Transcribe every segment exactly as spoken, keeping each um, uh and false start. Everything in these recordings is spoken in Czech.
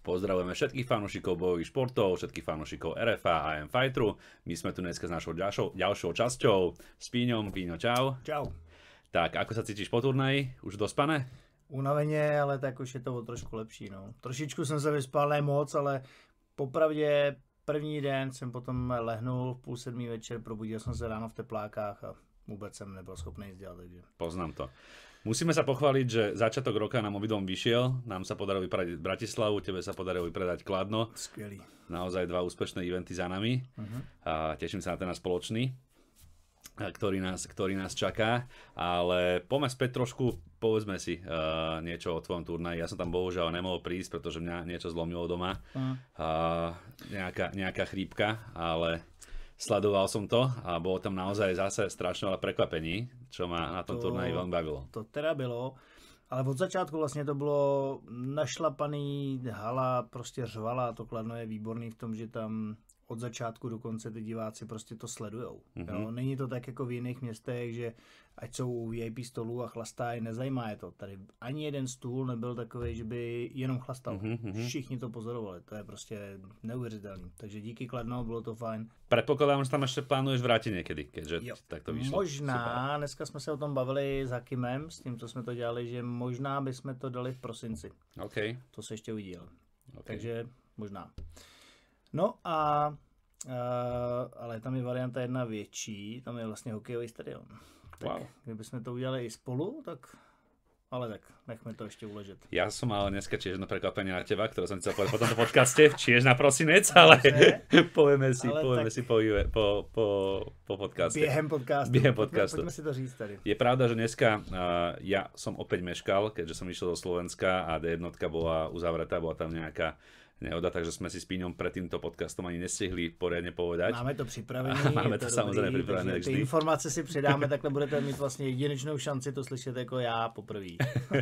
Pozdravujeme všetkých fanúšikov bojových športov, všetkých fanúšikov er ef á a em Fighteru. My sme tu dneska s našou ďalšou, ďalšou časťou s Píňom. Píňo, čau. Čau. Tak, ako sa cítiš po turnaji? Už dospané? Unaveně, ale tak už je to o trošku lepší. No. Trošičku jsem se vyspal, ne moc, ale popravdě první den jsem potom lehnul v půl sedmý večer, probudil jsem se ráno v teplákách a vůbec jsem nebyl schopný nic dělat. Takže... Poznám to. Musíme sa pochváliť, že začiatok roka nám obidvom vyšiel. Nám sa podarilo vypredať Bratislavu, tebe sa podarilo vypredať Kladno. Skvělý. Naozaj dva úspešné eventy za nami. Uh-huh. A teším sa na ten spoločný, ktorý nás, ktorý nás čaká. Ale poďme späť trošku, povedzme si uh, niečo o tvojom turnaji. Ja som tam bohužiaľ nemohol prísť, pretože mňa niečo zlomilo doma. Uh-huh. Uh, nejaká, nejaká chrípka, ale... Sledoval som to a bolo tam naozaj zase strašne veľa prekvapení, čo ma na tom to, turnaji veľmi bavilo. To teda bylo, ale od začátku vlastně to bylo našlapaný, hala prostě řvala, to Kladno je výborný v tom, že tam od začátku do konce ty diváci prostě to sledujou. Mm-hmm. Jo? Není to tak jako v jiných městech, že ať jsou u vé í pé stolů a chlastají, nezajímá je to. Tady ani jeden stůl nebyl takový, že by jenom chlastal. Mm-hmm. Všichni to pozorovali, to je prostě neuvěřitelný. Takže díky Kladno, bylo to fajn. Predpokladám, že tam ještě plánuješ vrátit někdy, keďže jo. tak to vyšlo. Možná, super. Dneska jsme se o tom bavili s Hakimem, s tím, co jsme to dělali, že možná bychom to dali v prosinci. Okay. To se ještě uvidí. Okay. Takže možná. No a uh, ale tam je varianta jedna větší, tam je vlastně hokejový stadion. Tak wow. Kdybychom to udělali i spolu, tak ale tak nechme to ještě uležet. Ja som mal dneska tiež jedno prekvapenie na teba, ktoré som chcel povedať po tomto podcaste, tiež na prosinec, ale povieme si, ale povieme tak... si po, po, po, po podcaste. Během podcastu. Během podcastu. Poďme si to říct tady. Je pravda, že dneska uh, ja som opäť meškal, keďže som išiel do Slovenska a dé jedna bola uzavretá, bola tam nejaká nehoda, takže sme si s Píňom pred týmto podcastom ani nestihli poriadne povedať. Máme to připravené. Máme to, to samozrejme pripravené vždy. Ty informace si předáme, takhle budete mít vlastně jedinečnou šanci to slyšet jako já poprvé.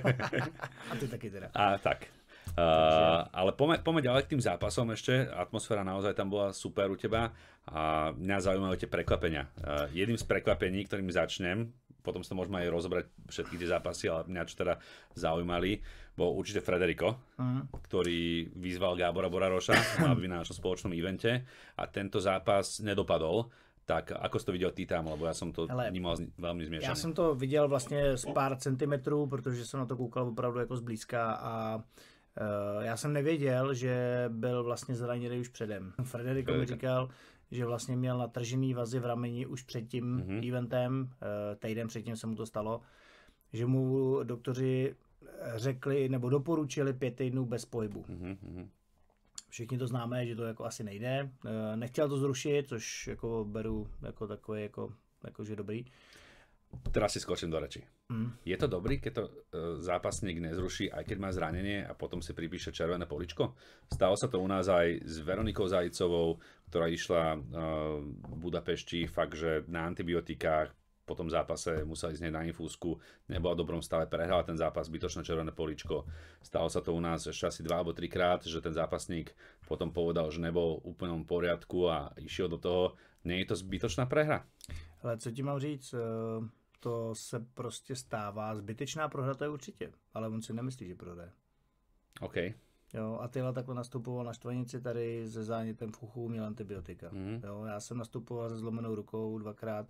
A ty taky teda. A tak. Uh, ale poďme, poďme ďalej k tým zápasom ešte. Atmosféra naozaj tam bola super u teba a mňa zaujímajú tie prekvapenia. Uh, jedným z prekvapení, ktorým začnem, potom sa môžeme aj rozobrať všetky tie zápasy, ale mňa čo teda zaujímali, bol určite Frederico, uh-huh. ktorý vyzval Gábora Boraroša, aby na našom spoločnom evente a tento zápas nedopadol. Tak ako si to viděl ty tam, lebo já jsem to Hele, vnímal velmi zmiešaný. Já jsem to viděl vlastně z pár centimetrů, protože jsem na to koukal opravdu jako zblízka a uh, já jsem nevěděl, že byl vlastně zraněný už předem. Frederico mi říkal, že vlastně měl natržený vazy v rameni už před tím mm-hmm. eventem, uh, týden předtím se mu to stalo, že mu doktoři řekli nebo doporučili pět týdnů bez pohybu. Mm-hmm. Všichni to známe, že to jako asi nejde. Nechtěl to zrušit, což jako beru jako takový jako, jako že dobrý. Teraz si skočím do reči. Mm. Je to dobrý, keď to uh, zápasník nezruší, aj keď má zranenie a potom si pripíše červené poličko? Stalo sa to u nás aj s Veronikou Zajicovou, ktorá išla uh, v Budapešti fakt, že na antibiotikách, po tom zápase museli ísť na infúzku, nebola v dobrom stave, prehrala ten zápas, zbytočné červené poličko. Stalo sa to u nás ešte asi dva alebo trikrát, že ten zápasník potom povedal, že nebol v úplnom poriadku a išiel do toho. Nie je to zbytočná prehra? Ale co ti mám říct, to se prostě stává. Zbytečná prohra to je určitě, ale on si nemyslí, že prohraje. OK. Jo, Attila takhle nastupoval na štvanici tady se zánětem v uchu, měl antibiotika. Mm. Jo, já jsem nastupoval se zlomenou rukou dvakrát.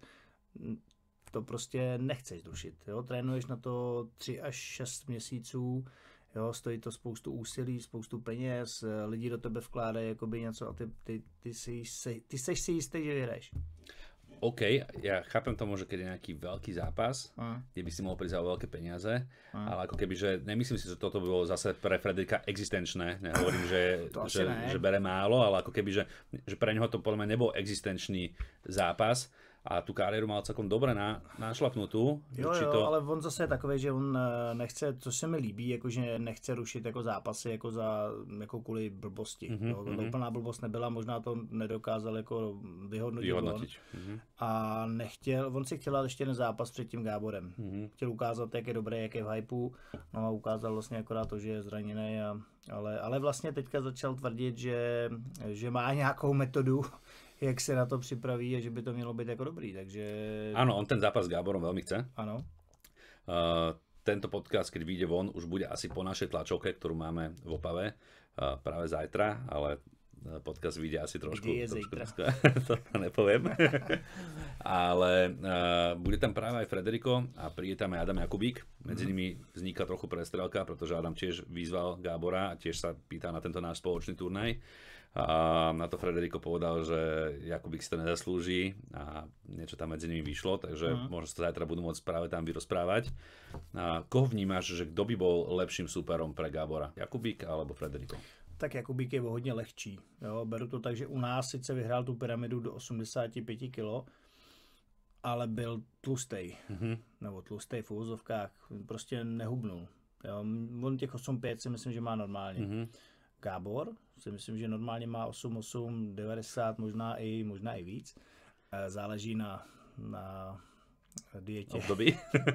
To prostě nechceš zrušit. Jo? Trénuješ na to tři až šest měsíců, jo? Stojí to spoustu úsilí, spoustu peněz, lidi do tebe vkládají jakoby něco a ty, ty, ty, si, ty seš si jistý, že vyhraješ. OK, ja chápem tomu, že keď je nejaký veľký zápas, uh. kde by si mohol prísť za veľké peniaze, uh. ale ako keby, že nemyslím si, že toto by bolo zase pre Frederika existenčné, nehovorím, že, že, ne. že bere málo, ale ako keby, že, že pre neho to podľa mňa nebol existenčný zápas a tu kariéru mal celkom dobre na, našlapnutú. Jo, jo, to... ale on zase je takový, že on nechce, co se mi líbí, jakože nechce rušit jako zápasy jako za jako kvůli blbosti. Mm-hmm, jo, mm-hmm. Úplná blbost nebyla, možná to nedokázal jako vyhodnotit. vyhodnotit. Mm-hmm. A nechtěl, on si chtěl dát ještě jeden zápas před tím Gáborem. Mm-hmm. Chtěl ukázat, jak je dobrý, jak je v hypeu, no a ukázal vlastně akorát to, že je zraněný, a, ale, ale vlastně teďka začal tvrdit, že, že má nějakou metodu, jak se na to připraví a že by to mělo být jako dobrý, takže... Áno, on ten zápas s Gáborom veľmi chce. Áno. Uh, tento podcast, keď vyjde von, už bude asi po našej tlačovke, ktorú máme v Opave práve zajtra, ale podcast vyjde asi trošku, trošku to nepoviem. Ale uh, bude tam práve aj Frederiko a príde tam aj Adam Jakubík. Medzi nimi vzniká trochu prestrelka, pretože Adam tiež vyzval Gábora a tiež sa pýta na tento náš spoločný turnaj. A na to Frederiko povedal, že Jakubík si to nezaslúži a niečo tam medzi nimi vyšlo, takže uh-huh. možno sa zajtra budú môcť práve tam vyrozprávať. A koho vnímaš, že kto by bol lepším súperom pre Gábora? Jakubík alebo Frederiko? Tak Jakubík je o hodně lehčí. Jo, beru to tak, že u nás sice vyhrál tu pyramidu do osmdesát pět kilo, ale byl tlustej. Mm-hmm. Nebo tlustej v úvozovkách. Prostě nehubnul. Jo, on těch osm pět si myslím, že má normálně. Mm-hmm. Gábor si myslím, že normálně má osm osm, devadesát, možná i, možná i víc. Záleží na, na dietě. Období.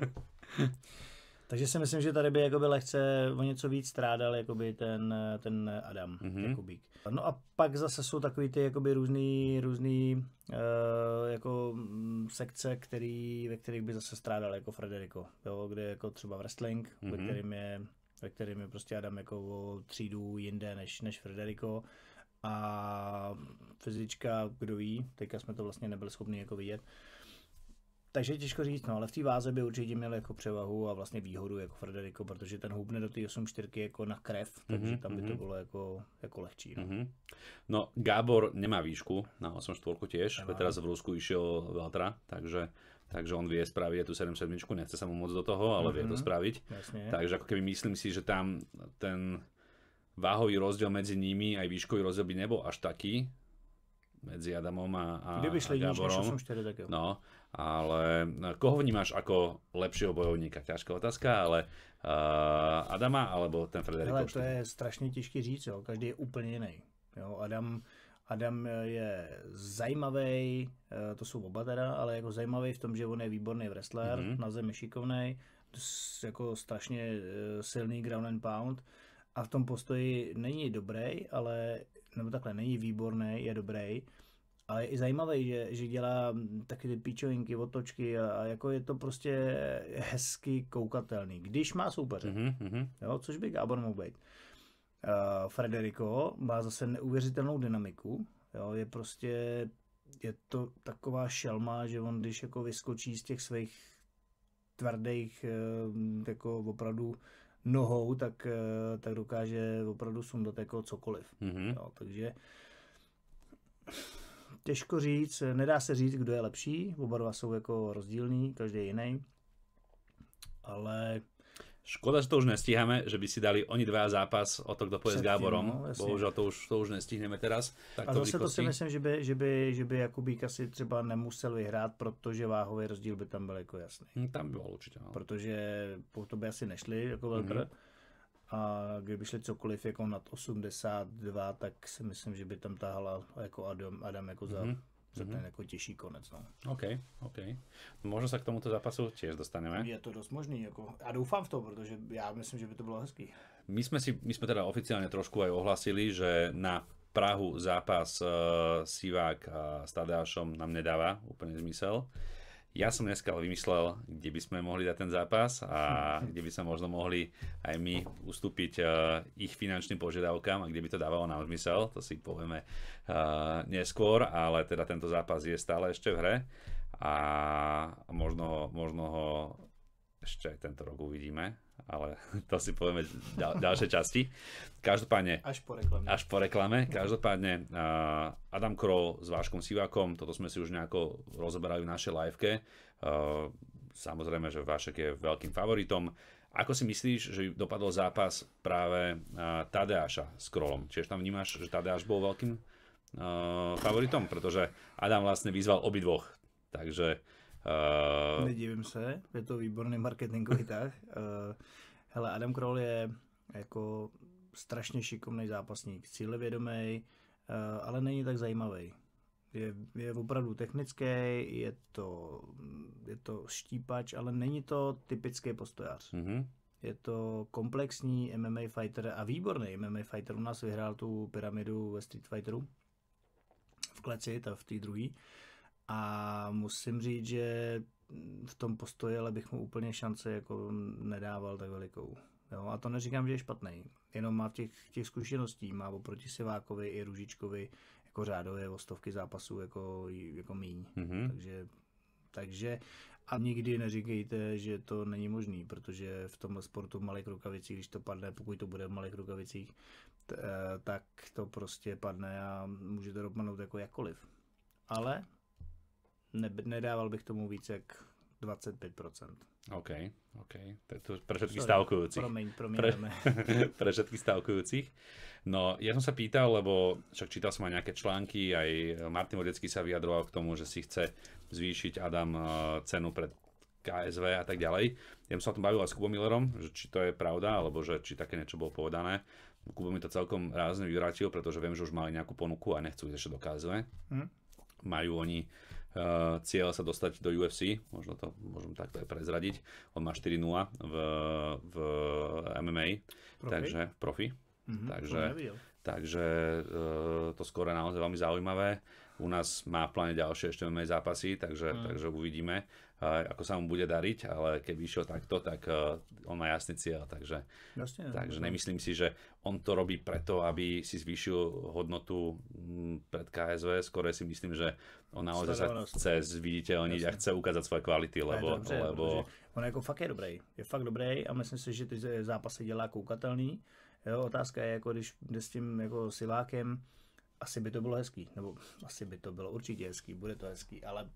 Takže si myslím, že tady by jakoby lehce o něco víc strádal jakoby ten, ten Adam mm-hmm. Jakubík. No a pak zase jsou takový ty jakoby různý, různý uh, jako sekce, který, ve kterých by zase strádal jako Frederiko. Jo, kde jako třeba wrestling, mm-hmm. ve kterým je ve kterým je prostě Adam jako o třídu jinde než, než Frederiko. A fyzička, kdo ví, teďka jsme to vlastně nebyli schopni jako vidět. Takže je těžko říct, no, ale v té váze by určitě měl jako převahu a vlastně výhodu jako Frederiko, protože ten hubne do té osm čtyři jako na krev, takže mm-hmm, tam by to bylo jako, jako lehčí. No. Mm-hmm. No, Gábor nemá výšku na osm čtyři tiež, nemá. Teraz v Rusku išiel Valtra, takže takže on vie spraviť tú sedem sedem, nechce sa mu moc do toho, ale mm-hmm. vie to spraviť. Jasne. Takže ako keby myslím si, že tam ten váhový rozdiel medzi nimi, aj výškový rozdiel by nebol až taký medzi Adamom a, a, Kdyby šli a Gáborom. osm štyri, tak jo. No, ale koho vnímaš ako lepšieho bojovníka? Ťažká otázka, ale uh, Adama alebo ten Frederiko? Ale to je strašně těžký říct, jo. Každý je úplně jiný. Jo, Adam Adam je zajímavý, to jsou oba teda, ale jako zajímavý v tom, že on je výborný wrestler, mm-hmm. na zemi šikovnej, jako strašně silný ground and pound a v tom postoji není dobrý, ale, nebo takhle, není výborný, je dobrý, ale je i zajímavý, že, že dělá taky ty píčovinky, otočky a, a jako je to prostě hezky koukatelný, když má soupeře, mm-hmm. jo, což by Gábor mohl být. Uh, Frederiko má zase neuvěřitelnou dynamiku, jo, je prostě, je to taková šelma, že on když jako vyskočí z těch svých tvrdých uh, jako opravdu nohou, tak, uh, tak dokáže opravdu sundat jako cokoliv, mm-hmm. jo, takže těžko říct, nedá se říct, kdo je lepší, oba dva jsou jako rozdílní, každý je jiný, ale škoda, že to už nestíhame, že by si dali oni dva zápas o to, kto pôjde s Gáborom. No, bohužel to už, to už nestihneme teraz. Tak a to zase to si myslím, že by, že by, že by Jakubík asi třeba nemusel vyhrát, protože váhový rozdíl by tam byl jako jasný. Hmm, tam by byl určitě. No. Protože po to by asi nešli jako velký. Mm-hmm. A kdyby šli cokoliv jako nad osmdesát dva, tak si myslím, že by tam tahala jako Adam, Adam jako za... Mm-hmm. za ten jako těžší konec. No. OK, OK. Možno sa k tomuto zápasu tiež dostaneme. Je to dost možný. Jako, a doufám v to, protože já myslím, že by to bylo hezký. My sme, si, my sme teda oficiálne trošku aj ohlasili, že na Prahu zápas uh, Sivák a s Tadeášom nám nedáva úplne zmysel. Ja som dneska vymyslel, kde by sme mohli dať ten zápas a kde by sa možno mohli aj my ustúpiť uh, ich finančným požiadavkám a kde by to dávalo nám zmysel, to si povieme uh, neskôr, ale teda tento zápas je stále ešte v hre a možno, možno ho ešte aj tento rok uvidíme, ale to si povieme v ďal, ďalšej časti. Každopádne, až po reklame. Až po reklame. Každopádne uh, Adam Kroll s Váškom Sivákom, toto sme si už nejako rozoberali v našej liveke. Uh, samozrejme, že Vášek je veľkým favoritom. Ako si myslíš, že dopadol zápas práve uh, Tadeáša s Krollom? Čiže tam vnímaš, že Tadeáš bol veľkým uh, favoritom? Pretože Adam vlastne vyzval obidvoch. Takže Uh... Nedivím se, je to výborný marketingový tah. Uh, hele, Adam Kroll je jako strašně šikovný zápasník, cílevědomý, uh, ale není tak zajímavý. Je, je opravdu technický, je to, je to štípač, ale není to typický postojář. Mm-hmm. Je to komplexní M M A fighter a výborný M M A fighter. U nás vyhrál tu pyramidu ve Street Fighteru v kleci, ta v té druhé. A musím říct, že v tom postoji, ale bych mu úplně šanci jako nedával tak velikou. Jo, a to neříkám, že je špatný, jenom má těch, těch zkušeností, má oproti Sivákovi i Růžičkovi jako řádově o stovky zápasů jako, jako míň. Mm-hmm. Takže, takže a nikdy neříkejte, že to není možný, protože v tomhle sportu v malých rukavicích, když to padne, pokud to bude v malých rukavicích, t, tak to prostě padne a může to dopadnout jako jakkoliv. Ale ne, nedával bych tomu víc jak dvacet pět procent. OK, OK. To je to pre všetkých stavkujúcich. Promiň, promiň. Pre, pre všetkých stavkujúcich. No, ja som sa pýtal, lebo však čítal som aj nejaké články, aj Martin Vodecký sa vyjadroval k tomu, že si chce zvýšiť Adam cenu pred ká es vé a tak ďalej. Ja som sa o tom bavil aj s Kubom Millerom, že či to je pravda, alebo že či také niečo bolo povedané. Kubo mi to celkom rázne vyvrátil, pretože viem, že už mali nejakú ponuku a nechcú ísť ešte do ká es vé. Hm? Majú oni Uh, cieľ sa dostať do ú ef cé, možno to môžem takto aj prezradiť. On má štyri nula v, v em em á, profi? takže profi. Mm-hmm, takže takže uh, to skoro je naozaj veľmi zaujímavé. U nás má v pláne ďalšie ešte em em á zápasy, takže, mm. takže uvidíme, uh, ako sa mu bude dariť, ale keby išiel takto, tak uh, on má jasný cieľ, takže, Jasne, takže nemyslím si, že on to robí preto, aby si zvýšil hodnotu m, pred ká es vé, skôr si myslím, že on naozaj sa chce zviditeľniť a chce ukázať svoje kvality, lebo... Dobře, lebo... On jako fakt je dobrý, je fakt dobrý a myslím si, že ty zápasy dělá koukatelný. Jo, otázka je, jako když jde s tím jako Sivákem, asi by to bylo hezký, nebo asi by to bylo určitě hezký, bude to hezký, ale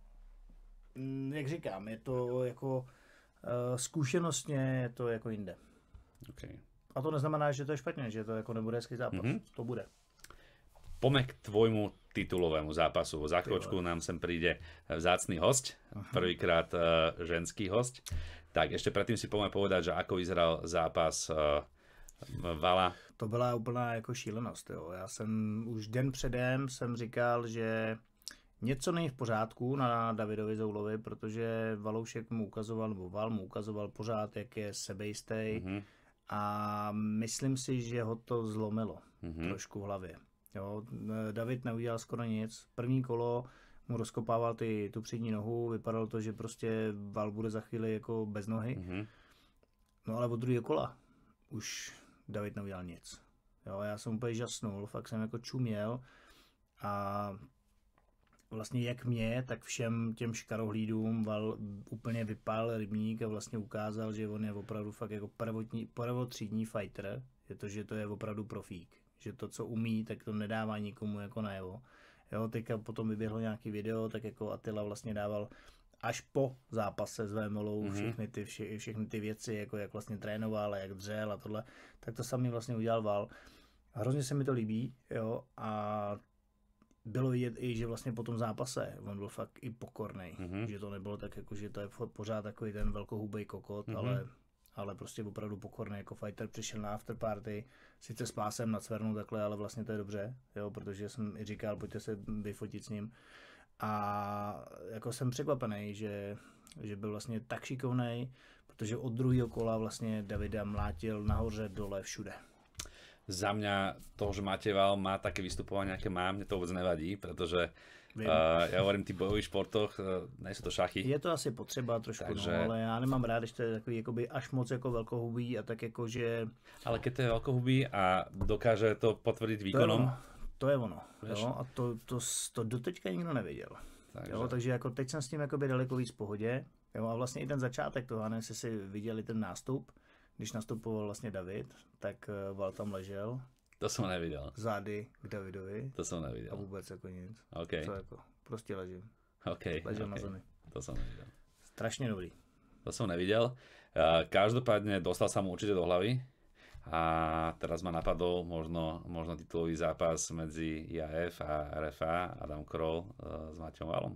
m, jak říkám, je to jako uh, zkušenostně je to jako jinde. Okay. A to neznamená, že to je špatně, že to jako nebude hezký zápas, mm-hmm. to bude. Poďme k tvojmu titulovému zápasu. Za chvíľočku nám sem príde vzácny hosť, prvýkrát uh, ženský hosť. Tak ešte predtým si poďme povedať, že ako vyzeral zápas uh, Vala. To byla úplná jako šílenost. Jo. Já jsem už den předem jsem říkal, že něco není v pořádku na Davidovi Zoulovi, protože Valoušek mu ukazoval, nebo Val mu ukazoval pořád, jak je sebejistej mm-hmm. a myslím si, že ho to zlomilo mm-hmm. trošku v hlavě. Jo, David neudělal skoro nic. První kolo mu rozkopával ty, tu přední nohu, vypadalo to, že prostě Val bude za chvíli jako bez nohy. Mm-hmm. No ale od druhého kola už David neudělal nic. Jo, já jsem úplně žasnul, fakt jsem jako čuměl a vlastně jak mě, tak všem těm škarohlídům Val úplně vypál rybník a vlastně ukázal, že on je opravdu fakt jako prvotní, prvotřídní fighter. Je to, že to je opravdu profík. Že to, co umí, tak to nedává nikomu jako najevo. Jo, teďka potom vyběhlo nějaký video, tak jako Attila vlastně dával až po zápase s Vémolou mm-hmm. všechny, ty, vše, všechny ty věci, jako jak vlastně trénoval a jak dřel a tohle, tak to samý vlastně udělal Val. Hrozně se mi to líbí, jo, a bylo vidět i, že vlastně po tom zápase on byl fakt i pokornej, mm-hmm. že to nebylo tak jako, že to je pořád takový ten velkohubej kokot, mm-hmm. ale ale prostě opravdu pokorný jako fighter, přišel na afterparty, sice s pásem nacvernou takhle, ale vlastně to je dobře, jo, protože jsem i říkal, pojďte se vyfotit s ním. A jako jsem překvapený, že, že byl vlastně tak šikovnej, protože od druhého kola vlastně Davida mlátil nahoře, dole, všude. Za mňa to, že Matej Val má také vystupovanie, aké má, mne to vôbec nevadí, pretože uh, ja hovorím, v tých bojových športoch uh, nejsou to šachy. Je to asi potřeba trošku, takže... no, ale já nemám rád, když to je takový jakoby až moc jako velkohubý a tak jako, že... Ale keď to je velkohubý a dokáže to potvrdit výkonom... To je ono, to je ono jo, a to, to, to doteďka nikdo nevěděl. Takže... Jo, takže jako teď jsem s tím jakoby daleko víc v pohodě, jo, a vlastně i ten začátek toho, nevím, jestli si viděli ten nástup, když nastupoval vlastně David, tak Val tam ležel. To jsem neviděl. Zády k Davidovi. To jsem neviděl. A vůbec jako nic. Okay. Co jako, prostě ležím. Okay, ležel okay. na zemi. To jsem neviděl. Strašně dobrý. To jsem neviděl. Každopádně dostal sa mu určite do hlavy. A teraz ma napadol možno, možno titulový zápas medzi í á ef a er ef á, Adam Kroll uh, s Matejom Valom.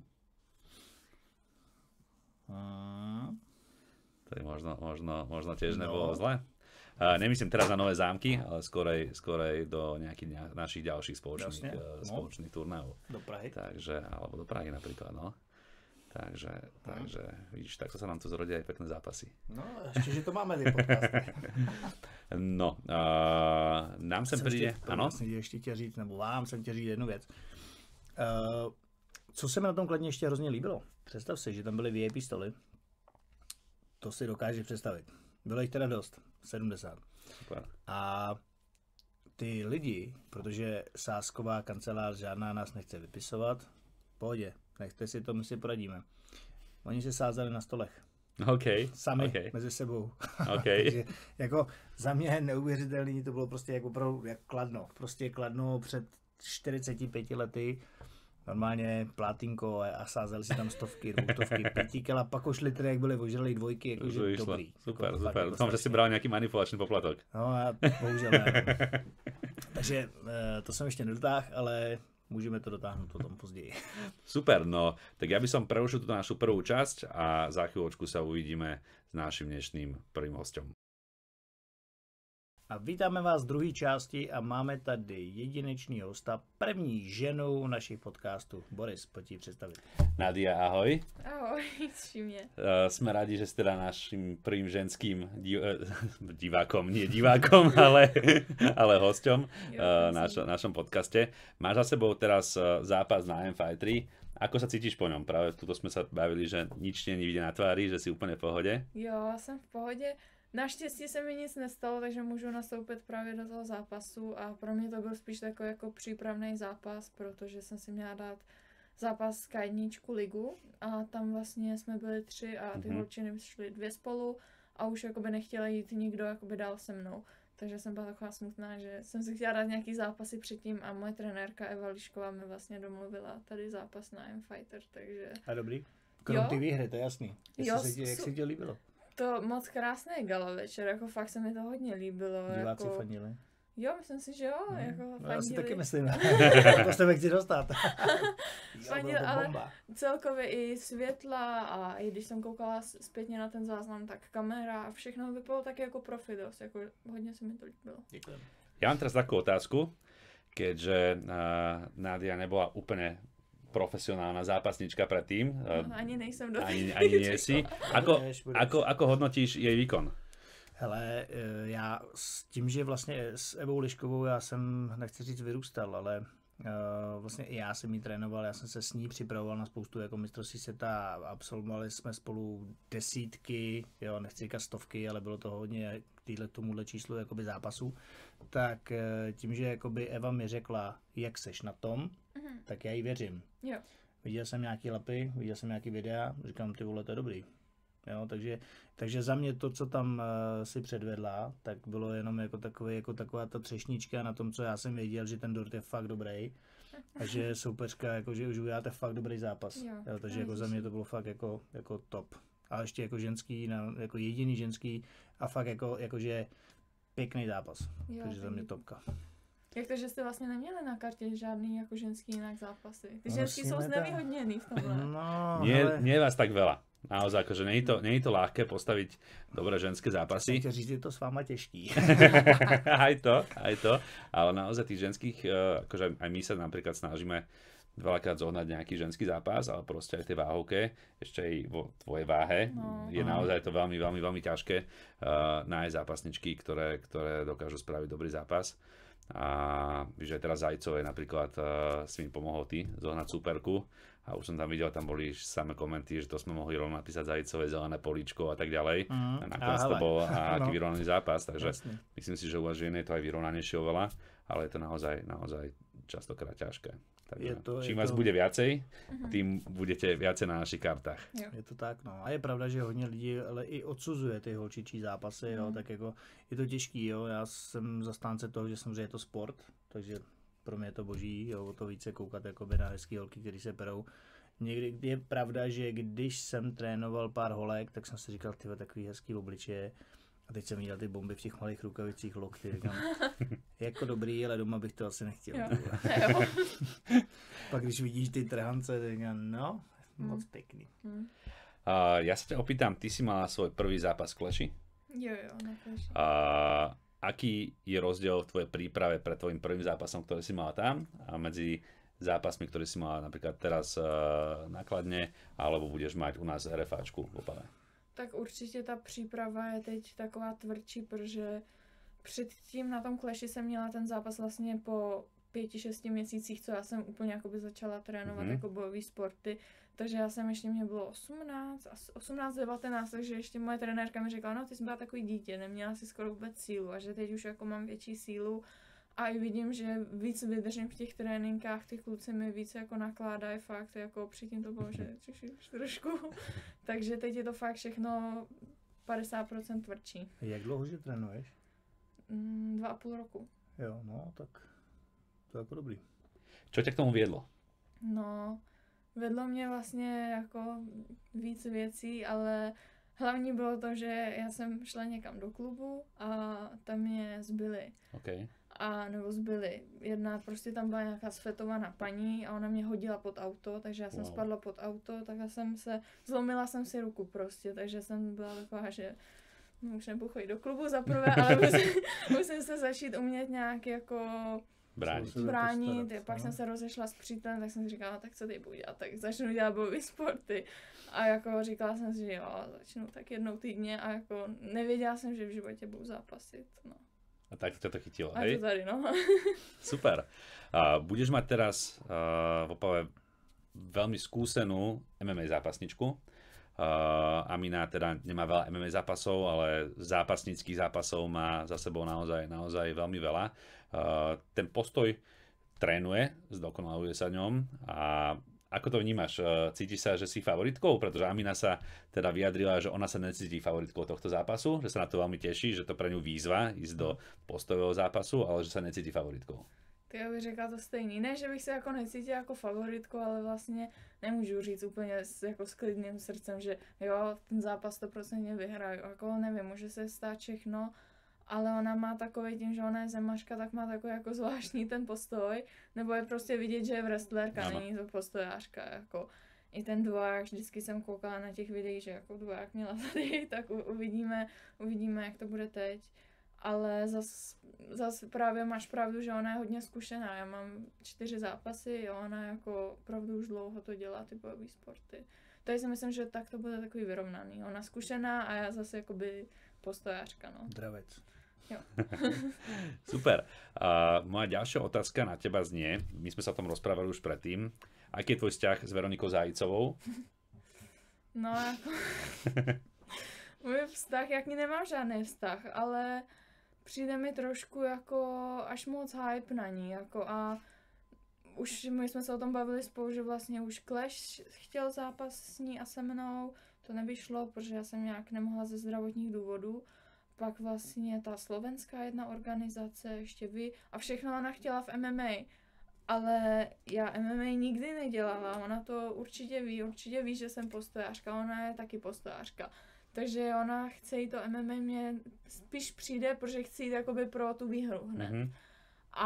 Mm. To je možno, možno, možno tiež no. nebolo zle. Uh, nemyslím teraz na Nové zámky, ale skorej, skorej do nejakých našich ďalších spoločných, uh, no. spoločných turnajov. Do Prahy. Takže, alebo do Prahy napríklad, no. Takže, takže vidíš, takto sa nám tu zrodí aj pekné zápasy. No, ešte, že to máme ty podcasty. No, uh, nám sem přijde, ano? Jsem ještě chtěl říct, nebo vám jsem chtěl říct jednu věc. Uh, co se mi na tom Kladně ještě hrozně líbilo, Představ si, že tam byly V I P stoly. To si dokáže představit. Bylo jich teda dost, sedmdesát. Super. A ty lidi, protože sázková kancelář žádná nás nechce vypisovat, v pohodě, nechte si to, my si poradíme. Oni se sázeli na stolech. OK. Sami, okay. mezi sebou. OK. Takže jako za mě neuvěřitelný, to bylo prostě jako opravdu jak Kladno. Prostě Kladno před čtyřiceti pěti lety. Normálně plátínko a sázeli si tam stovky, dvoustovky, pětíkel a pak už litry, jak byly ožralý dvojky, jakože dobrý. Super, jako, super. Doufám, jako že si bral nějaký manipulační poplatok. No já bohužel ne. Takže to jsem ještě nedotáhl, ale můžeme to dotáhnout potom později. Super, no tak ja by som prerušil túto našu prvú časť a za chvíľočku sa uvidíme s našim dnešným prvým hosťom. A vítáme vás v druhé části a máme tady jedinečný hosta, první ženu našich podcastů. Boris, pojď ji představit. Nadia, ahoj. Ahoj, všimně. Uh, sme radi, že ste teda našim prvým ženským div- divákom, nie divákom, ale, ale hosťom uh, na naš- našom podcaste. Máš za sebou teraz uh, zápas na em Fight. Ako sa cítiš po ňom? Práve tuto sme sa bavili, že nič nie vidie na tvári, že si úplne v pohode. Jo, jsem v pohodě. Naštěstí se mi nic nestalo, takže můžu nastoupit právě do toho zápasu a pro mě to byl spíš takový jako přípravný zápas, protože jsem si měla dát zápas K jedna ligu a tam vlastně jsme byli tři a ty mm-hmm. holčiny šly dvě spolu a už jakoby nechtěla jít nikdo jakoby dál se mnou. Takže jsem byla taková smutná, že jsem si chtěla dát nějaký zápasy předtím a moje trenérka Eva Lišková mi vlastně domluvila tady zápas na M-Fighter, takže... A dobrý? Krom ty výhry, to je jasný. Jo, se ti, jak se ti líbilo? To moc krásný gala večer, jako fakt se mi to hodně líbilo. Diváci jako... fandili? Jo, myslím si, že jo, hmm. jako no, fandili. Já si taky myslím, to se chci dostat. Fandili, ale celkově i světla a i když jsem koukala zpětně na ten záznam, tak kamera a všechno vypadalo tak jako profi dost, jako hodně se mi to líbilo. Děkujem. Ja mám teraz takú otázku, keďže uh, Nadia nebola úplne profesionálna zápasnička predtým. No, ani nejsem do Ani, ani nie si. Ako, ako, ako hodnotíš jej výkon? Hele, já s tím, že vlastně s Evou Liškovou já jsem, nechci říct vyrůstal, ale uh, vlastně i já jsem jí trénoval, já jsem se s ní připravoval na spoustu jako mistrovství světa, absolvovali jsme spolu desítky, jo, nechci říkat stovky, ale bylo to hodně k týhle tomuhle číslu jakoby zápasů, tak uh, tím, že jakoby Eva mi řekla, jak seš na tom, mm-hmm. tak já jí věřím. Jo. Viděl jsem nějaký lapy, viděl jsem nějaký videa, říkám, ty vole, to je dobrý. Jo, takže, takže za mě to, co tam uh, si předvedla, tak bylo jenom jako, takový, jako taková ta třešnička na tom, co já jsem věděl, že ten dort je fakt dobrý a že soupeřka, jako, že už uděláte fakt dobrý zápas. Jo, jo, takže jako za mě to bylo fakt jako, jako top. A ještě jako ženský, jako jediný ženský a fakt jako, jakože pěkný zápas. Jo, takže za mě topka. Jak to, že jste vlastně neměli na kartě žádný jako ženský jinak zápasy? Ty no, ženský jsou znevýhodněný v tomhle. No, nie, ale... nie je vás tak veľa. Naozaj, akože nie je to, nie je to ľahké postaviť dobré ženské zápasy. Chcete říct, je to s váma těžký. aj to, aj to. Ale naozaj tých ženských, akože aj my sa napríklad snažíme veľakrát zohnať nejaký ženský zápas, ale proste aj v tej váhovke, ešte aj vo tvojej váhe, no, je no. naozaj to veľmi, veľmi, veľmi ťažké uh, nájsť zápasničky, ktoré, ktoré dokážu spraviť dobrý zápas. A víš, aj teraz Zajcové napríklad uh, si mi pomohol ty zohnať superku a už som tam videl, tam boli samé komenty, že to sme mohli rovno napísať Zajcové, zelené políčko a tak ďalej. Mm, a nakoniec to bol aký no. vyrovnaný zápas, takže Jasne. Myslím si, že u vás žien je to aj vyrovnanejšie oveľa, ale je to naozaj, naozaj častokrát ťažké. Takže je to, čím je vás to... bude viacej, uh-huh. tým budete viacej na našich kartách. Jo. Je to tak, no. A je pravda, že hodně lidí ale i odsuzuje ty holčičí zápasy, uh-huh. jo, tak jako je to těžký, jo. Já jsem zastánce toho, že samozřejmě je to sport, takže pro mě je to boží, jo, o to více koukat jakoby na hezký holky, který se perou. Někdy je pravda, že když jsem trénoval pár holek, tak jsem si říkal, tyhle takový hezký obličeje. A teď jsem viděl ty bomby v těch malých rukavicích, lokty, říkám, jako dobrý, ale doma bych to asi nechtěl. Jo. Jo. Pak když vidíš ty trhance, tak říkám, no, mm. moc pěkný. Mm. Uh, ja sa ťa opýtam, ty si mala svoj prvý zápas v Clashi? Jo, jo, na Clashi. Uh, aký je rozdiel v tvojej príprave pred tvojim prvým zápasom, ktorý si mala tam a medzi zápasmi, ktorý si mala napríklad teraz uh, na Kladne, alebo budeš mať u nás RFáčku v Opave? Tak určitě ta příprava je teď taková tvrdší, protože předtím na tom Clashi jsem měla ten zápas vlastně po pěti, šesti měsících, co já jsem úplně jakoby začala trénovat mm-hmm. jako bojové sporty, takže já jsem ještě, mě bylo osmnáct, osmnáct, devatenáct, takže ještě moje trenérka mi řekla, no ty jsi byla takový dítě, neměla si skoro vůbec sílu a že teď už jako mám větší sílu a i vidím, že víc vydržím v těch tréninkách, ty kluci mi víc jako nakládají fakt, jako předtím to bylo, že trošku, takže teď je to fakt všechno padesát procent tvrdší. Jak dlouho že trénuješ? Mm, dva a půl roku. Jo, no tak to je jako dobrý. Čo tě k tomu viedlo? No, vedlo mě vlastně jako víc věcí, ale hlavní bylo to, že já jsem šla někam do klubu a tam mě zbyli. Okay. A nebo zbyli. Jedna prostě tam byla nějaká svetovaná paní a ona mě hodila pod auto, takže já jsem wow. spadla pod auto, tak já jsem se, zlomila jsem si ruku prostě, takže jsem byla taková, že no, už nebudu chodit do klubu za prvé, ale musím, musím se začít umět nějak jako bránit. bránit. Starat, pak no. jsem se rozešla s přítelem, tak jsem si říkala, tak co teď budu dělat, tak začnu dělat bojové sporty. A jako říkala jsem si, že jo, začnu tak jednou týdně a jako nevěděla jsem, že v životě budu zápasit, no. A tak to to chytilo, a hej? A to tady, no. Super. Uh, budeš mať teraz uh, v Opave veľmi skúsenú em em á zápasničku. Uh, Amina teda nemá veľa em em á zápasov, ale zápasnických zápasov má za sebou naozaj, naozaj veľmi veľa. Uh, ten postoj trénuje, zdokonaluje sa ňom a ako to vnímaš? Cítiš sa, že si favoritkou? Pretože Amina sa teda vyjadrila, že ona sa necíti favoritkou tohto zápasu, že sa na to veľmi teší, že to pre ňu výzva ísť do postojového zápasu, ale že sa necíti favoritkou. To já bych řekla to stejný. Ne, že bych se jako necítila jako favoritkou, ale vlastně nemůžu říct úplně s, jako s klidným srdcem, že jo, ten zápas sto procent vyhraju. Jako nevím, může se stát všechno, ale ona má takový, tím, že ona je zemařka, tak má takový jako zvláštní ten postoj, nebo je prostě vidět, že je wrestlerka, ano. Není to postojářka, jako i ten dvoják, vždycky jsem koukala na těch videích, že jako dvoják měla tady, tak uvidíme, uvidíme, jak to bude teď. Ale zas, zas právě máš pravdu, že ona je hodně zkušená, já mám čtyři zápasy a ona jako opravdu už dlouho to dělá, ty bojové sporty. Tady si myslím, že tak to bude takový vyrovnaný, ona zkušená a já zase jakoby postojářka, no. Dravec. Jo. Super. A moja ďalšia otázka na teba znie, my sme sa o tom rozprávali už predtým, aký je tvoj vzťah s Veronikou Zajícovou? No jako, můj vztah, jak nemám žádný vztah, ale přijde mi trošku jako až moc hype na ní, jako a už my jsme se o tom bavili spolu, že vlastně už Clash chtěl zápas s ní a se mnou, to nevyšlo, protože já jsem nějak nemohla ze zdravotních důvodů. Pak vlastně ta slovenská jedna organizace, ještě vy, a všechno ona chtěla v em em á, ale já em em á nikdy nedělala, ona to určitě ví, určitě ví, že jsem postojářka, ona je taky postojářka. Takže ona chce jít to em em á, mě spíš přijde, protože chci jít jakoby pro tu výhru hned. Mm-hmm. A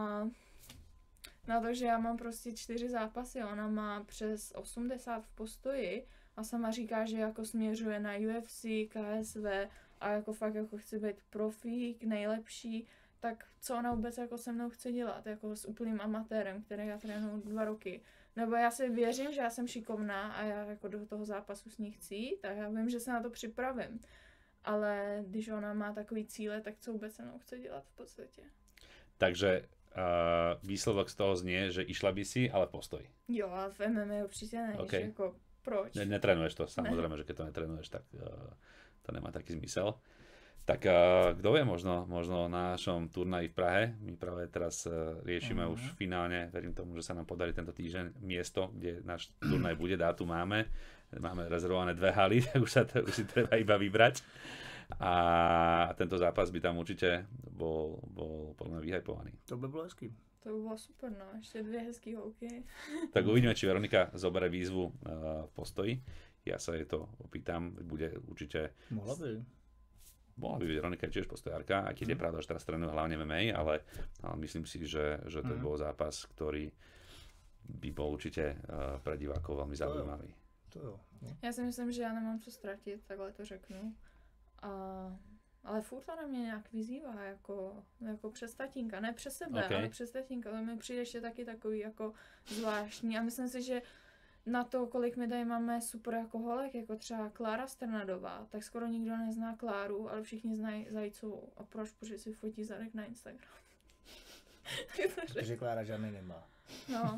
na to, že já mám prostě čtyři zápasy, ona má přes osmdesát v postoji a sama říká, že jako směřuje na U F C, K S V a jako fakt jako chci být profík, nejlepší, tak co ona vůbec jako se mnou chce dělat, jako s úplným amatérem, který já trénuju dva roky. Nebo já si věřím, že já jsem šikovná a já jako do toho zápasu s ní chci jít a já vím, že se na to připravím. Ale když ona má takový cíle, tak co vůbec se mnou chce dělat v podstatě. Takže uh, výsledok z toho znie, že išla by si, ale postoj. Jo, ale v em em á určitě ne, okay. Jako proč? Ne, netrénuješ to, samozrejme, ne. Že keď to netrénuješ, tak uh, to nemá taký zmysel. Tak uh, kto vie, možno, možno na našom turnaji v Prahe, my práve teraz uh, riešime uh-huh. už finálne, verím tomu, že sa nám podarí tento týždeň miesto, kde náš turnaj bude, dátum máme, máme rezervované dve haly, tak už, sa to, už si treba iba vybrať. A tento zápas by tam určite bol, bol podľa mňa vyhypovaný. To by bylo hezký. To by bylo super, no, ještě dvě hezký holky. Tak uvidíme, či Veronika zobere výzvu uh, v postoji. Ja sa jej to opýtam, bude určite... Mohla by. Mohla by byť Veronika tiež postojárka, aj keď mm. je pravda, že teraz trénuje hlavne em em á, ale, ale myslím si, že, že to mm. bol zápas, ktorý by bol určite uh, pre divákov veľmi zaujímavý. To jo. No. Já si myslím, že já nemám co ztratit, takhle to řeknu. A, ale furt ona mě nějak vyzývá, jako, jako přes tatínka, ne přes sebe, okay. ale přes tatínka. To mi přijde ještě taky takový jako zvláštní a myslím si, že na to, kolik my tady máme super jako holek, jako třeba Klára Strnadová, tak skoro nikdo nezná Kláru, ale všichni znají Zajícovou. A proč? Protože si fotí zadek na Instagram. Takže Klára žádný nemá. No.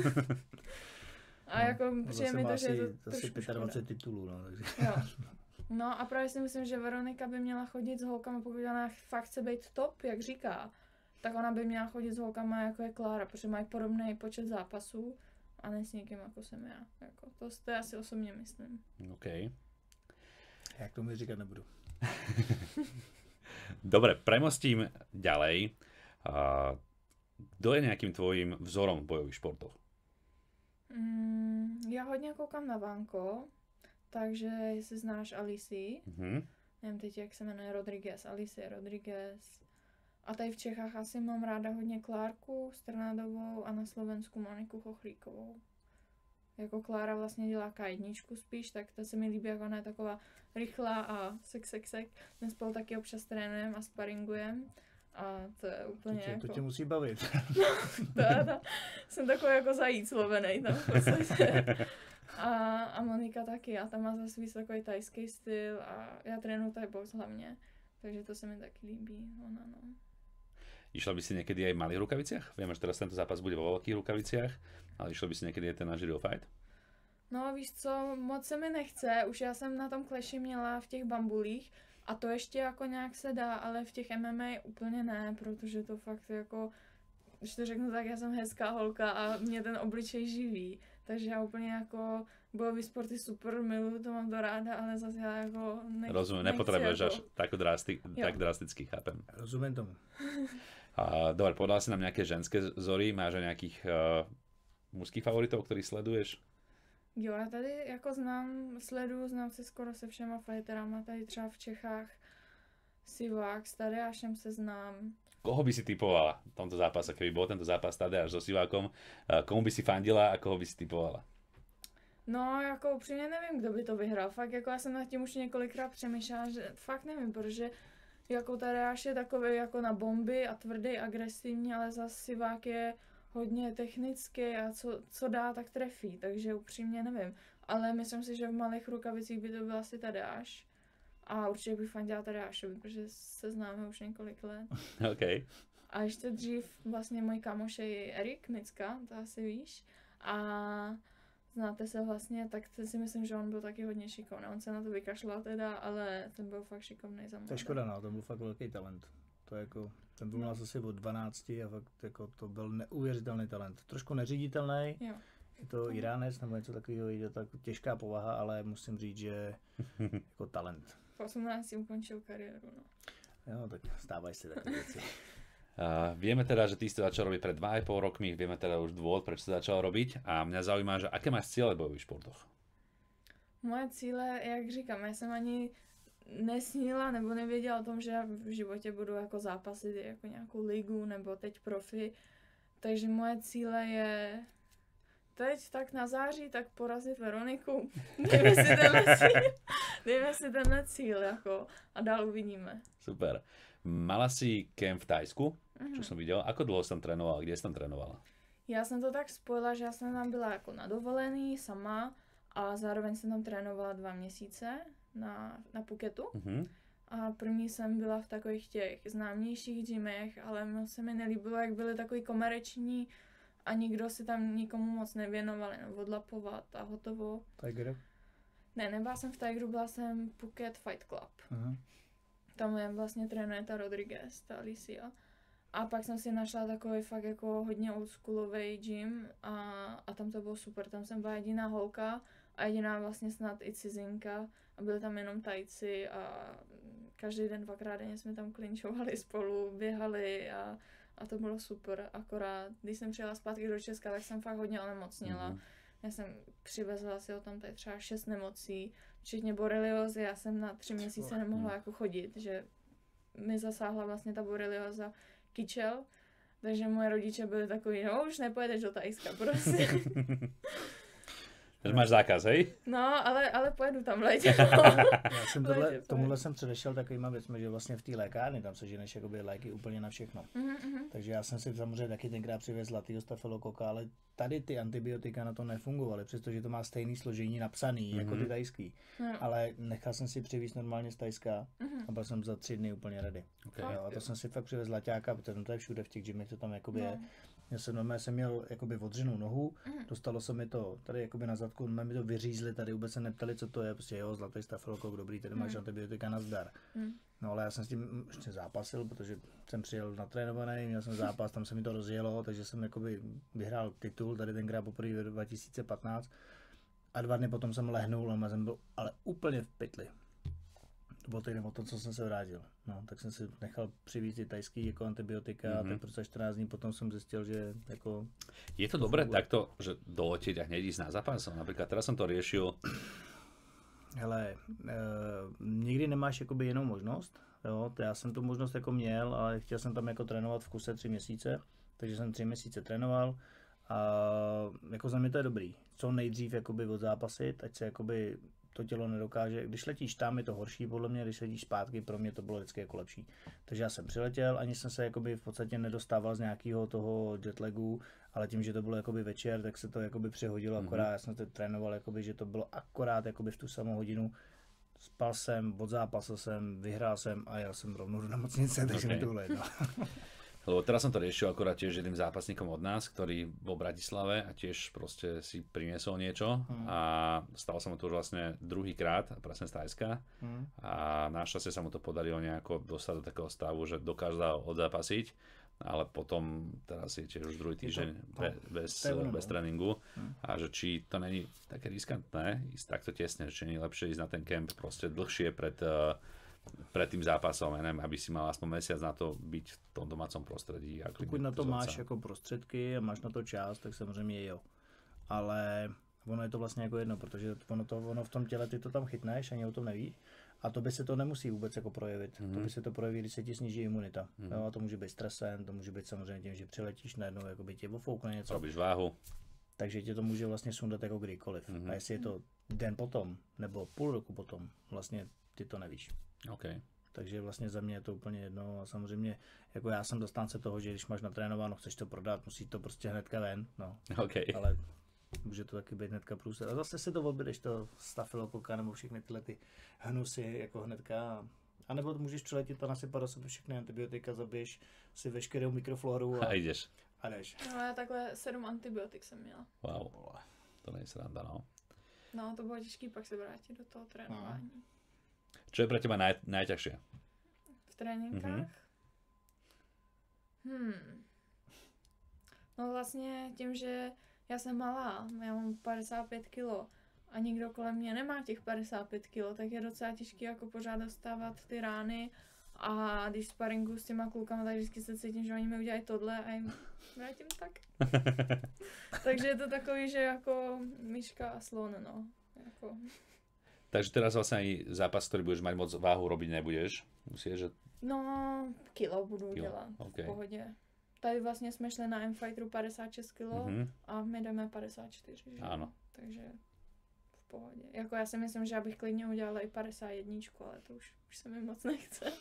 A no, jako přijde mi to, že je to asi dvacet pět titulů, no, takže. Jo. No a právě si myslím, že Veronika by měla chodit s holkama, pokud ona fakt chce být top, jak říká, tak ona by měla chodit s holkama jako je Klára, protože mají podobný počet zápasů a ne s někým jako jsem já. Jako, to, to já si osobně myslím. OK. Já k tomu říkat nebudu. Dobre, premostím ďalej. Kdo je nějakým tvojím vzorom v bojových športoch? Mm, já hodně koukám na Vanko, takže jestli znáš Alici, Mm-hmm. nevím teď, jak se jmenuje, Rodriguez, Alice Rodriguez. A tady v Čechách asi mám ráda hodně Klárku Strnadovou a na Slovensku Moniku Chochlíkovou. Jako Klára vlastně dělá ká jedna spíš, tak to se mi líbí, jak ona je taková rychlá a sek, sek, sek. My spolu taky občas trénujeme a sparingujeme. A to je úplně to tě, jako... To tě musí bavit. to, to, jsem takový jako zajíc lovenej tam v podstatě. A, a Monika taky, a tam má zase víc takový thajský styl a já trénuju thai box hlavně, takže to se mi taky líbí, ona no. Išla by si niekedy aj v malých rukaviciach? Viem, že teraz tento zápas bude vo veľkých rukaviciach, ale išla by si niekedy aj ten na Judo Fight? No víš co, moc se mi nechce, už já jsem na tom kleši měla v těch bambulích a to ještě jako nějak se dá, ale v těch M M A úplně ne, protože to fakt jako, když to řeknu tak, já jsem hezká holka a mě ten obličej živí, takže já úplně jako bojový sporty super, miluju to, mám to ráda, ale zase já jako nech, Rozumiem, nepotrebuješ jako... až tak, drasti- tak drasticky, chápem. Rozumím tomu. A, dobre, povedala si nám nejaké ženské vzory, máš aj nejakých uh, mužských favoritov, ktorých sleduješ? Jo, já tady jako znám, sleduju, znám se skoro se všema fighterama, tady třeba v Čechách Sivák, s Tadeášem se znám. Koho by si typovala v tomto zápase, keby bol tento zápas Tadeáš so Sivákom, uh, komu by si fandila a koho by si typovala? No, jako upřímně nevím, kdo by to vyhrál, fakt jako já jsem nad tím už několikrát přemýšlela, že fakt nevím, protože jako Tadeáš je takový jako na bomby a tvrdý, agresivní, ale zase Sivák je hodně technický a co, co dá, tak trefí, takže upřímně nevím. Ale myslím si, že v malých rukavicích by to byl asi Tadeáš. A určitě bych fandila Tadeášovi, protože se známe už několik let. OK. A ještě dřív vlastně můj kámoš je Erik Micka, to asi víš. A znáte se vlastně, tak si myslím, že on byl taky hodně šikovný. On se na to vykašlal teda, ale ten byl fakt šikovný za mnou. To je škoda, no, to byl fakt velký talent. To jako, ten byl nás asi od dvanácti a fakt jako to byl neuvěřitelný talent. Trošku neříditelný, jo. Je to Iránec nebo něco takového, je to tak těžká povaha, ale musím říct, že jako talent. V osmnácti ukončil kariéru, no. Jo, tak stávají se takové věci. Uh, vieme teda, že ty si to začal robiť pred dva a pol rokmi, vieme teda už dôvod, prečo si začal robiť a mňa zaujíma, že aké máš cíle v bojových športoch? Moje cíle, jak říkám, já jsem ani nesnila nebo nevěděla o tom, že já v životě budu jako zápasit jako nějakou ligu nebo teď profi, takže moje cíle je teď tak na září tak porazit Veroniku. Dejme si tenhle cíl, dejme si tenhle cíl jako a dál uvidíme. Super. Mala si kemp v Thajsku, Mhm. čo som videl. Ako dlho si tam trénovala? Kde si tam trénovala? Já jsem to tak spojila, že já jsem tam byla jako na dovolený sama a zároveň jsem tam trénovala dva měsíce na, na Phuketu. Uh-huh. A první jsem byla v takových těch známějších gymech, ale moc se mi nelíbilo, jak byly takový komerční a nikdo si tam nikomu moc nevěnoval, jenom odlapovat a hotovo. Tiger? Ne, nebyla jsem v Tigeru, byla jsem Phuket Fight Club. Uh-huh. Tam je vlastně trénuje ta Rodriguez, ta Alicia. A pak jsem si našla takový fakt jako hodně oldschoolový gym a, a tam to bylo super. Tam jsem byla jediná holka a jediná vlastně snad i cizinka a byli tam jenom Tajci a každý den dvakrát denně jsme tam klinčovali spolu, běhali a, a to bylo super. Akorát, když jsem přijela zpátky do Česka, tak jsem fakt hodně onemocněla. Mm-hmm. Já jsem přivezla si ho tam tady třeba šest nemocí, včetně boreliozy, já jsem na tři měsíce nemohla jako chodit, že mi zasáhla vlastně ta borelioza kyčel, takže moje rodiče byli takový, no už nepojedeš do Thajska, prostě. Takže máš zákaz, hej? No, ale, ale pojedu tam v létě. Já jsem tohle, tomuhle jsem předešel takovýma věcmi, že vlastně v té lékárně tam seženeš jakoby léky úplně na všechno. Mm-hmm. Takže já jsem si samozřejmě taky tenkrát přivezl zlatýho stafilokoka, ale tady ty antibiotika na to nefungovaly, přestože to má stejný složení napsaný, mm-hmm. jako ty tajský. Mm. Ale nechal jsem si přivízt normálně z Tajska mm-hmm. a byl jsem za tři dny úplně ready. Okay. Jo, a to jsem si fakt přivezl zlaťáka, protože to je všude v těch gymech, to tam jakoby no. je. Já jsem normálně jsem měl jakoby odřenou nohu, mm. dostalo se mi to tady jakoby na zadku, mi to vyřízli, tady vůbec se neptali, co to je, prostě jo, zlatý stafilokok, dobrý, tady máš mm. antibiotika, nazdar. Mm. No ale já jsem s tím ještě zápasil, protože jsem přijel natrénovaný, měl jsem zápas, tam se mi to rozjelo, takže jsem jakoby vyhrál titul, tady tenkrát poprvé v dva tisíce patnáct a dva dny potom jsem lehnul a jsem byl ale úplně v pytli. To bylo týden o tom, co jsem se vrátil. No, tak jsem si nechal přivízt i tajský jako antibiotika mm-hmm. a tak prostě čtrnáct dní potom jsem zjistil, že jako... Je to, to dobré funguje. Takto, že doletiť a hneď ísť na zápas? Napríklad teraz som to riešil. Hele, e, nikdy nemáš jakoby jinou možnost. Jo? Já jsem tu možnost jako měl, ale chtěl jsem tam jako trénovat v kuse tři měsíce, takže jsem tři měsíce trénoval a jako za mě to je dobrý. Co nejdřív jakoby odzápasit, ať se jakoby to tělo nedokáže. Když letíš tam, je to horší podle mě, když letíš zpátky, pro mě to bylo vždycky jako lepší. Takže já jsem přiletěl, ani jsem se jakoby v podstatě nedostával z nějakého toho jetlagu, ale tím, že to bylo jakoby večer, tak se to jakoby přehodilo mm-hmm. akorát. Já jsem to trénoval, jakoby, že to bylo akorát jakoby v tu samou hodinu. Spal jsem, odzápasil jsem, vyhrál jsem a jel jsem rovnou do nemocnice, takže okay. mi to bylo jedno. Lebo teraz som to riešil akorát tiež jedným zápasníkom od nás, ktorý bol v Bratislave a tiež proste si priniesol niečo mm. a stalo sa mu to už vlastne druhý krát, presne z Tajska mm. a našťastie sa mu to podarilo nejako dostať do takého stavu, že dokázal odzápasiť, ale potom teraz je tiež už druhý týždeň be, bez, bez tréningu mm. a že či to není také riskantné ísť takto tesne, že či nie je lepšie ísť na ten kemp proste dlhšie pred pred tým zápasom, nevím, aby si mal aspoň mesiac na to být v tom domácím prostředí. Pokud na to máš jako prostředky a máš na to čas, tak samozřejmě jo. Ale ono je to vlastně jako jedno, protože ono, to, ono v tom těle ty to tam chytneš, ani o tom nevíš. A to by se to nemusí vůbec jako projevit. Mm-hmm. To by se to projeví, když se ti sníží imunita. Mm-hmm. Jo, a to může být stresem, to může být samozřejmě tím, že přiletíš najednou, jako by tě ofoukne něco. Robíš váhu. Takže tě to může vlastně sundat jako kdykoliv. Mm-hmm. A jestli je to den potom, nebo půl roku potom, vlastně ty to nevíš. Okay. Takže vlastně za mě je to úplně jedno a samozřejmě jako já jsem zastánce toho, že když máš natrénováno, chceš to prodat, musí to prostě hnedka ven, no. Okay. Ale může to taky být hnedka průser. A zase si to odbydeš, to stafilokoka nebo všechny tyhle ty hnusy jako hnedka. A nebo můžeš přiletět a nasypat do sebe všechny antibiotika, zabiješ si veškerou mikrofloru a, a jdeš. A jdeš. No já takhle sedm antibiotik jsem měla. Wow, to není sranda, no. No to bylo těžké pak se vrátit do toho trénování. No. Čo je pre teba naj, najťažšie? V tréninkách? Mm-hmm. Hmm. No vlastně tím, že já jsem malá, já mám padesát pět kilo a nikdo kolem mě nemá těch padesát pět kilo, tak je docela těžké jako pořád dostávat ty rány a když sparingu s těma klukama, tak vždycky se cítím, že oni mi udělají tohle a jim vrátím tak. Takže je to takový, že jako myška a slon, no. Jako... Takže teraz vlastne aj zápas, ktorý budeš mať moc váhu, robiť nebudeš? Musíš, že... No, kilo budu kilo. dělat, okay. V pohodě. Tady vlastně jsme šli na M-Fighteru padesát šest kilo mm-hmm. a my jdeme padesát čtyři, že? Áno. Takže v pohodě. Jako já si myslím, že já bych klidně udělala i padesát jedna, ale to už, už se mi moc nechce.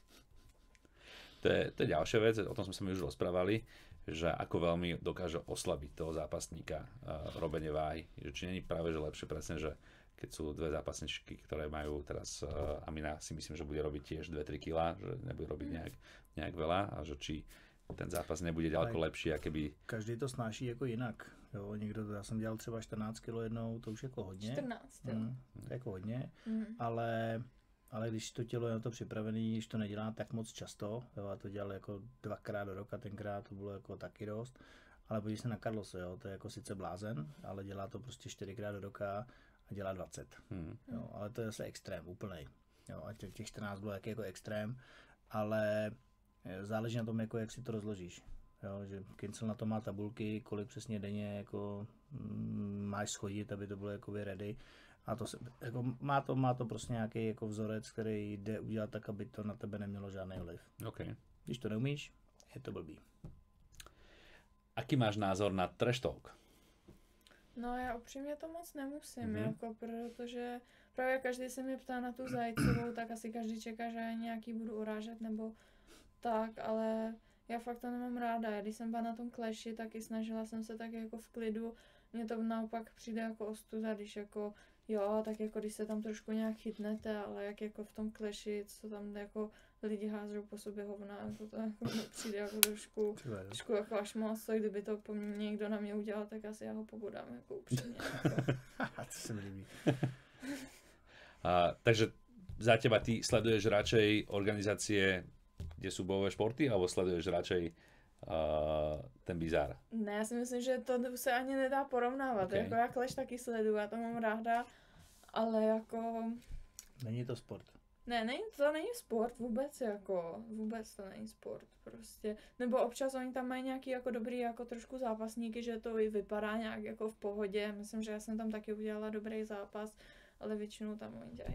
To je, to je ďalšia vec, o tom sme sa mi už rozprávali, že ako veľmi dokáže oslabiť toho zápasníka uh, robenie váhy. Že či není práve, že lepšie presne, že keď sú dve zápasničky, ktoré majú teraz, uh, Amina si myslím, že bude robiť tiež dva tri kilá, že nebude robiť nejak, nejak veľa a že či ten zápas nebude ďaleko lepší, a keby... Každý to snáší jako jinak. Jo, někdo, já jsem dělal třeba čtrnáct kilo jednou, to už jako hodně. čtrnáct, jo. Mm, to je jako hodně, mm. ale, ale když to tělo je na to připravené, když to nedělá tak moc často, jo, a to dělal jako dvakrát do roka, tenkrát to bylo jako taky dost, ale podívej se na Carlose, jo, to je jako sice blázen, ale dělá to prostě čtyřikrát do roka a dělá dvacet. Hmm. Jo, ale to je zase extrém, úplnej. Jo, a těch čtrnáct bylo jaký jako extrém, ale záleží na tom, jako jak si to rozložíš. Jo, že Kincel na to má tabulky, kolik přesně denně jako mm, máš schodit, aby to bylo jako ready. A to se, jako má to, má to prostě nějaký jako vzorec, který jde udělat tak, aby to na tebe nemělo žádný vliv. Okay. Když to neumíš, je to blbý. Aký máš názor na trash talk? No já upřímně to moc nemusím, Mhm. jako, protože právě každý se mě ptá na tu Zajcovou, tak asi každý čeká, že já nějaký budu urážet nebo tak, ale já fakt to nemám ráda. Já když jsem byla na tom Clashi, tak i snažila jsem se tak jako v klidu. Mně to naopak přijde jako ostuda, když jako jo, tak jako když se tam trošku nějak chytnete, ale jak jako v tom Clashi, co tam jako lidi házou po sobě hovna, to, to jako mi přijde jako trošku, trošku jako až moc, co kdyby to po mně někdo na mě udělal, tak asi já ho pobudám jako upřímně. Jako. To se mi líbí. A, takže za teba ty sleduješ radšej organizácie, kde sú bojové športy, alebo sleduješ radšej uh, ten bizár? Ne, já si myslím, že to se ani nedá porovnávat. Okay. Jako já Clash taky sleduju, já to mám ráda, ale jako... Není to sport. Ne, není, to není sport vůbec, jako, vůbec to není sport, prostě. Nebo občas oni tam mají nějaký jako dobrý, jako trošku zápasníky, že to i vypadá nějak jako v pohodě. Myslím, že já jsem tam taky udělala dobrý zápas, ale většinou tam oni dělají.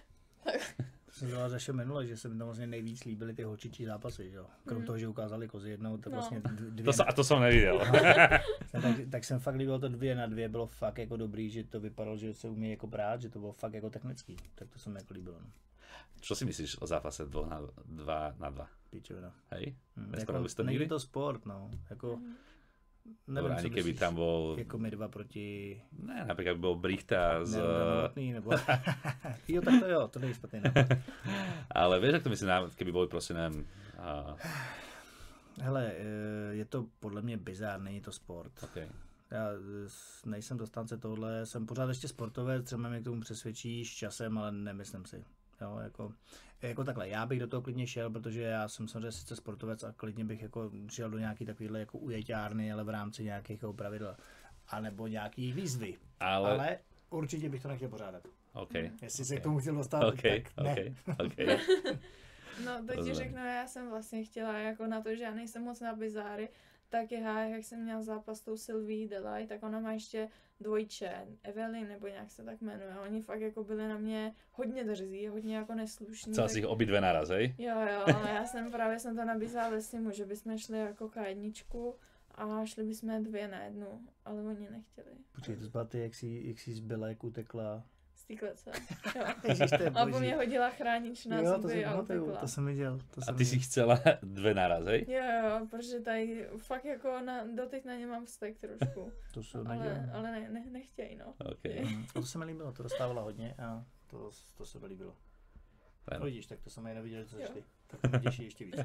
To jsem to řešil minule, že se mi tam vlastně nejvíc líbily ty holčičí zápasy, že jo. Krom Mm. toho, že ukázali kozy jednou, tak No. vlastně dvě... To sa, a to som nevidel. tak, tak jsem fakt líbil to dvě na dvě, bylo fakt jako dobrý, že to vypadalo, že se umí jako brát, že to bylo fakt jako technický. Tak to se mi jako líbilo. No. Čo si myslíš o zápase dva na dva? Na dva? Pičovina. Hej? Hm, Nespravil jako, si to není nikdy? to sport, no. Jako, Mhm. nevím, Dobre, ani co keby myslíš, tam bol... jako my dva proti... Ne, napríklad by bol Brichta z... Ne, Novotný, nebo... jo, tak to jo, to není špatný nápad. Ale vieš, ak to myslím, keby boli proste, neviem... Uh, Hele, eh, je to podle mě bizár, není to sport. okay. Já eh, nejsem dostánce tohle, jsem pořád ještě sportovec, třeba mě k tomu přesvědčíš časem, ale nemyslím si. Jo, jako, jako takhle, já bych do toho klidně šel, protože já jsem samozřejmě sice sportovec a klidně bych jako šel do nějaký takovýhle jako ujeťárny, ale v rámci nějakých jako pravidel. A nebo nějaký výzvy. Ale... Ale určitě bych to nechtěl pořádat. OK. Jestli se OK. k tomu chtěl dostat, OK, tak ne. OK, OK. No to ti Rozumím. řeknu, já jsem vlastně chtěla jako na to, že já nejsem moc na bizáry, tak já, jak jsem měla zápas s tou Sylvie Delay, tak ona má ještě dvojče, Evelyn nebo nějak se tak jmenuje. Oni fakt jako byli na mě hodně drzí, hodně jako neslušní. Chcela tak... si ich obidve naraz, hej? Jo, jo, ale já jsem právě jsem to nabízala Lesimu, že bychom šli jako k jedničku a šli bychom dvě na jednu, ale oni nechtěli. Počkej, to zbaty, jak jsi, jak jsi z Belek utekla. Z té klece. Jo. Ježiš, to je A po boží. mě hodila chránič na Jo, to zuby jsem a pamatuju, utekla. to jsem viděl. To A jsem ty si viděl. chcela dve naraz, hej? Jo, jo, protože tady fakt jako na, doteď na ně mám vztek trošku. To se ale nedělá. ale ne, ne, nechtějí, no. OK. Mm, to se mi líbilo, to dostávala hodně a to, to se mi líbilo. Ten. No vidíš, tak to jsem ani neviděl, co Jo. šli. Tak to mě těší ještě víc.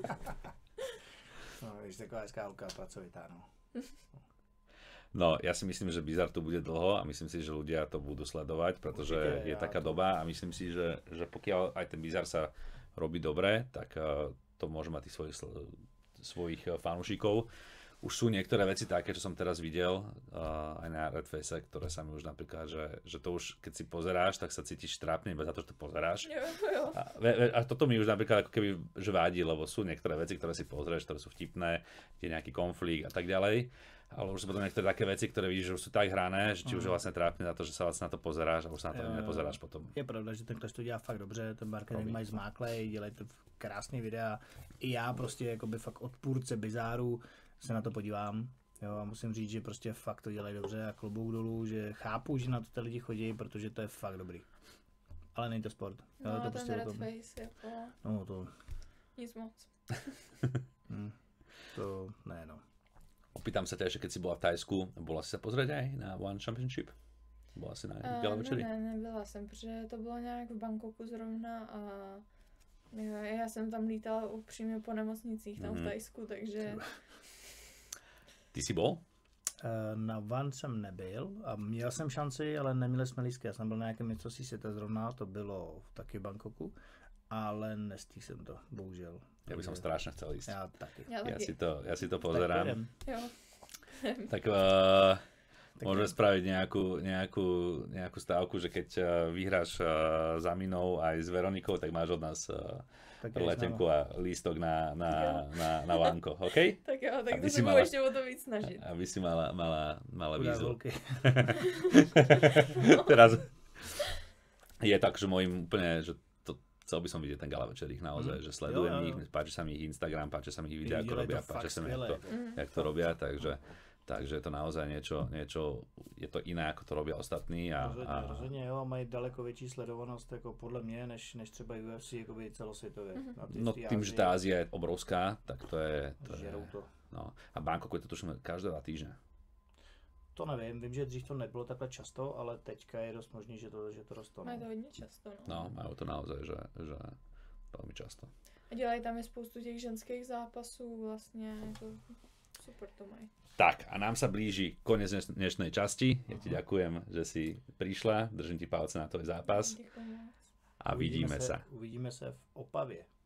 No, víš, taková hezká holka, pracovitá, no. No, ja si myslím, že Bizar tu bude dlho a myslím si, že ľudia to budú sledovať, pretože Určite, je ja taká to- doba a myslím si, že, že pokiaľ aj ten Bizar sa robí dobre, tak uh, to môže mať tých svojich, sl- svojich uh, fanúšikov. Už sú niektoré veci také, čo som teraz videl uh, aj na Redface, ktoré sa mi už napríklad, že, že to už keď si pozeráš, tak sa cítiš trápne iba za to, že to pozeráš. Jo, jo. A, ve- ve- a toto mi už napríklad ako keby že vadí, lebo sú niektoré veci, ktoré si pozrieš, ktoré sú vtipné, kde je nejaký konflikt a tak ďalej. Ale už sú potom niektoré také veci, ktoré vidíš, že už sú tak hrané, že ti už je vlastne trápne na to, že sa vlastne na to pozeráš a už sa na to ani Jo, jo. nepozeráš potom. Je pravda, že ten Clash to dělá fakt dobře, ten marketing Robí. mají zmáklej, dělají to krásný videa. I já prostě jakoby fakt odpůrce bizáru se na to podívám. Jo, a musím říct, že prostě fakt to dělají dobře a klobouk dolů, že chápu, že na to ty lidi chodí, protože to je fakt dobrý. Ale není to sport. No Ale a to ten prostě o Red tom. Face, jako No to, nic moc. hm, to ne no. Opýtam sa ťa, že keď si bola v Tajsku, bola si sa pozrieť aj na One Championship? Bola si na Uh, gala ne, večeri? ne, nebyla jsem, protože to bylo nějak v Bangkoku zrovna a jo, já jsem tam lítala upřímně po nemocnicích tam Mhm. v Tajsku, takže Ty si bol? Eh, Na Van jsem nebyl a měl jsem šanci, ale neměli jsme lístky. Já jsem byl na nějakém mistrovství světa zrovna, to bylo v taky v Bangkoku, ale nestihl jsem to, bohužel. Ja by som Takže strašne chcel ísť. Já taky. já Ja taky. si to, ja si to Tak pozerám. pojedem. Jo. Tak uh, Tak môžeme jo. spraviť nejakú, nejakú, nejakú stávku, že keď uh, vyhráš uh, za Minou aj s Veronikou, tak máš od nás uh, Tak je letenku a lístok na, na, na, na Vanko, OK? Tak jo, tak Aby to si se budu mala- ještě o to víc snažit. Aby si mala, mala, mala Chudá výzvu. holky. Teraz je tak, že môjim úplne, že to, chcel by som vidieť ten gala večer ich naozaj, Mm. že sledujem Jo, jo, jo. ich, páči sa mi ich Instagram, páči sa mi ich videa, ako Dělají robia, to páči fakt sa mi, jak skvěle, to, jako. Mm. jak to robia, takže Takže je to naozaj niečo, niečo je to iné, ako to robia ostatní. A, rozhodně, a... rozhodně, jo, mají daleko větší sledovanost, jako podle mě, než, než třeba U F C jakoby celosvětově. Mm-hmm. No tým, že tá Ázia je obrovská, tak to je... To žerou to. No. A Bangkoku je to tuším každé dva týždne. To nevím, vím, že dřív to nebylo takhle často, ale teďka je dost možný, že to, že to rostlo. Mají to hodně často, no. No, mají to naozaj, že, že velmi často. A dělají tam i spoustu těch ženských zápasů, vlastně, jako super to mají. Tak, a nám sa blíži koniec dnešnej časti. Ja ti ďakujem, že si prišla, držím ti palce na tvoj zápas. Děkuji. A vidíme, vidíme sa. Uvidíme se v Opavě.